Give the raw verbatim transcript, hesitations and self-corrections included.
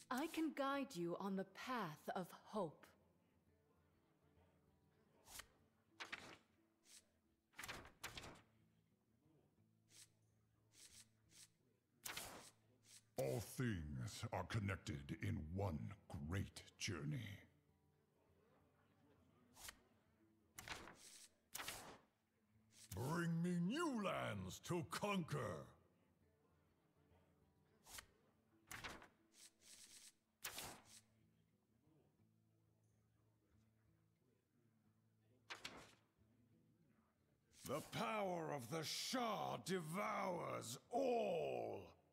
I can guide you on the path of hope. All things are connected in one great journey. Bring me new lands to conquer! The power of the Shah devours all!